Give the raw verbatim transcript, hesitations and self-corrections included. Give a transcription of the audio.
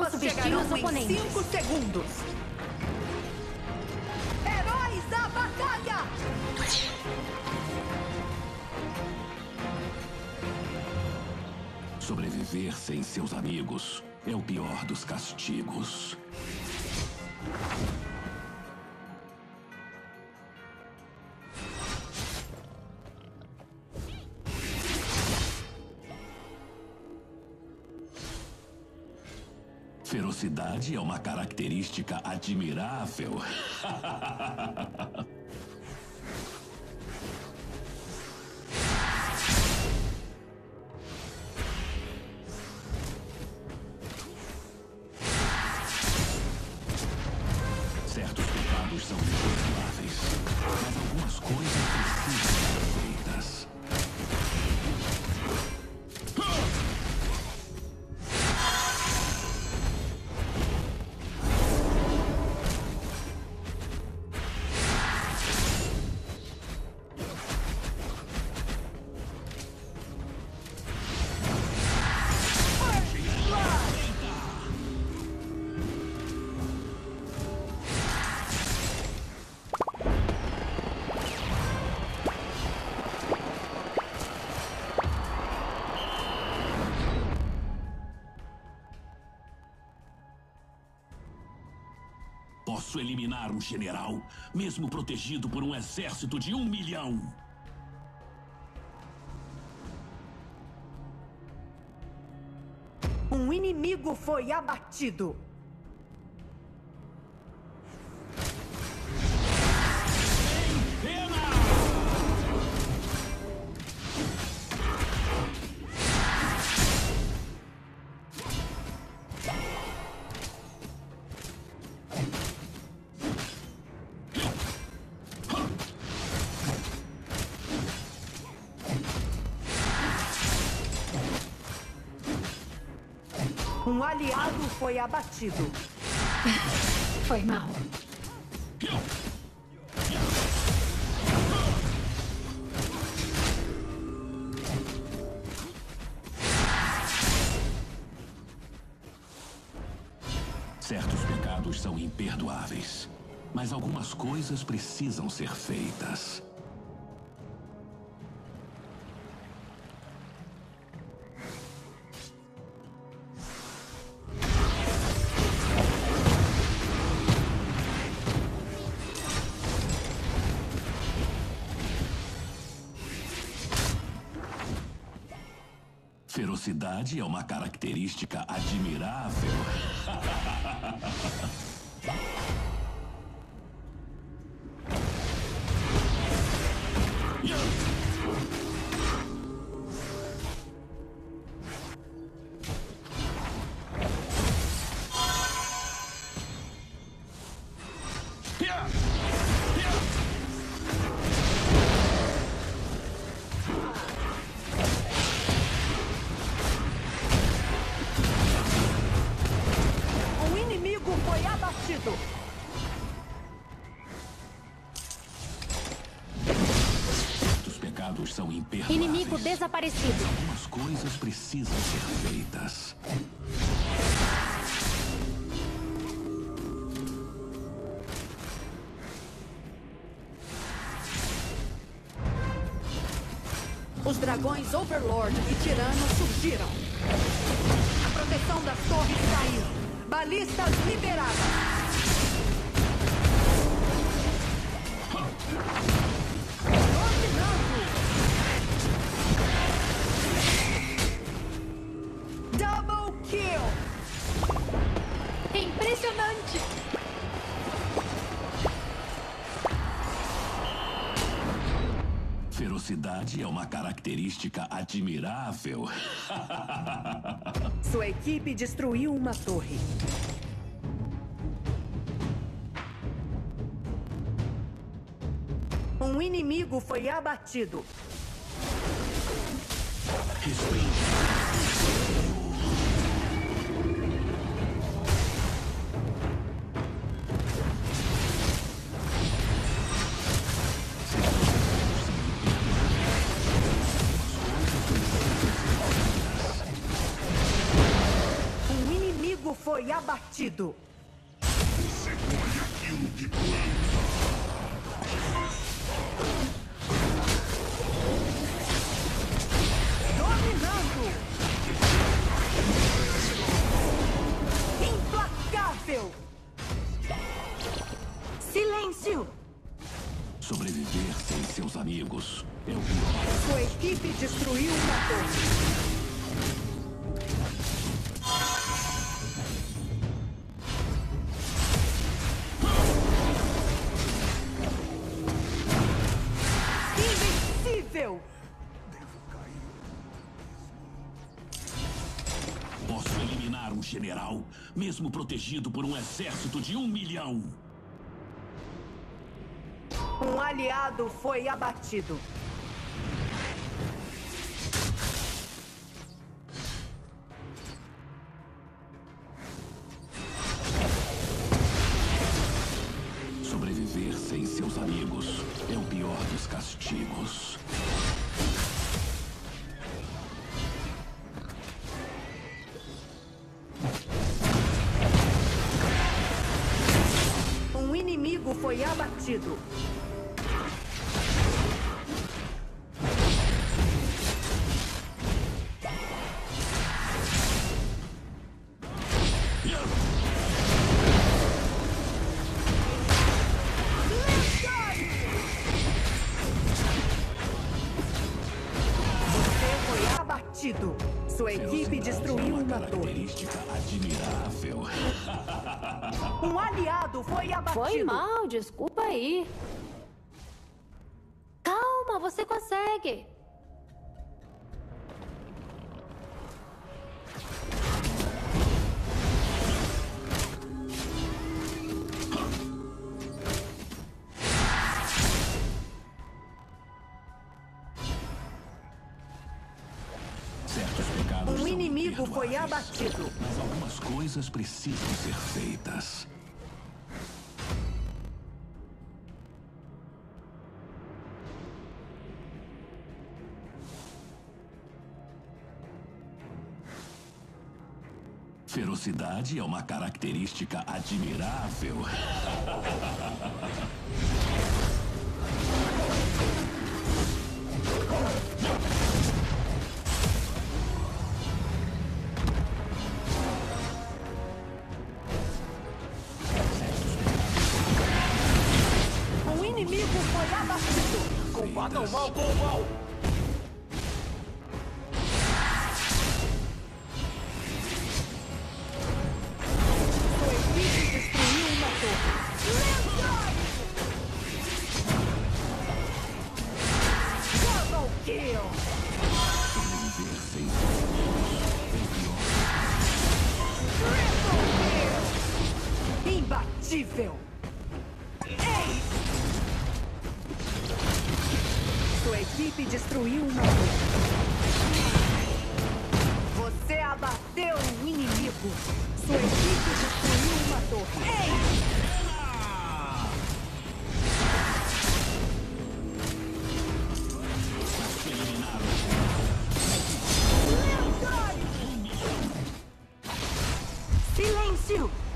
subestima os oponentes. cinco segundos. Heróis da batalha! Sobreviver sem seus amigos é o pior dos castigos. Ferocidade é uma característica admirável. Certos pecados são imperdoáveis, mas algumas coisas precisam ser feitas. Posso eliminar um general, mesmo protegido por um exército de um milhão. Um inimigo foi abatido. Um aliado foi abatido. Foi mal. Certos pecados são imperdoáveis, mas algumas coisas precisam ser feitas. Ferocidade é uma característica admirável. Um inimigo foi abatido. Os pecados são imperdoáveis. Inimigo desaparecido. Algumas coisas precisam ser feitas. Os dragões Overlord e Tirano surgiram. A proteção das torres caiu. Balistas liberadas. Dominando. Double kill. Impressionante. Ferocidade é uma característica admirável. Sua equipe destruiu uma torre. Um inimigo foi abatido. Um inimigo inimigo foi abatido. Você colhe aquilo que planta. Dominando. Implacável. Silêncio. Sobreviver sem seus amigos é o pior. Sua equipe destruiu uma torre. Invencível. Posso eliminar um general, mesmo protegido por um exército de um milhão. Um aliado foi abatido. Sobreviver sem seus amigos é o pior dos castigos. Um inimigo foi abatido. Sua equipe destruiu uma torre. Característica admirável. Um aliado foi abatido. Foi mal, desculpa aí. Calma, você consegue. Um inimigo foi abatido. Mas algumas coisas precisam ser feitas. Ferocidade é uma característica admirável. Um inimigo foi abatido. Combatam mal com o mal. Sua equipe destruiu uma torre. Double kill. Sobreviver sem seus amigos é o pior. Triple kill. Imbatível. Ei! Sua equipe destruiu uma torre. Você abateu um inimigo. Sua equipe destruiu uma torre. Ei! Silêncio!